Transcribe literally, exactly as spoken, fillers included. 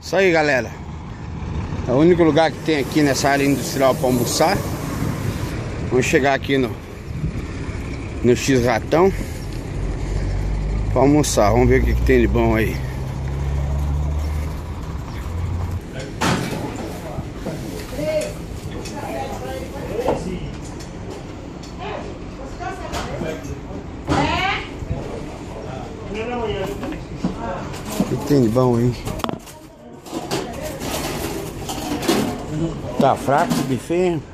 Isso aí, galera. É o único lugar que tem aqui nessa área industrial para almoçar. Vamos chegar aqui no No X-Ratão para almoçar. Vamos ver o que, que tem de bom aí. O que, que tem de bom aí? Tá fraco o buffet?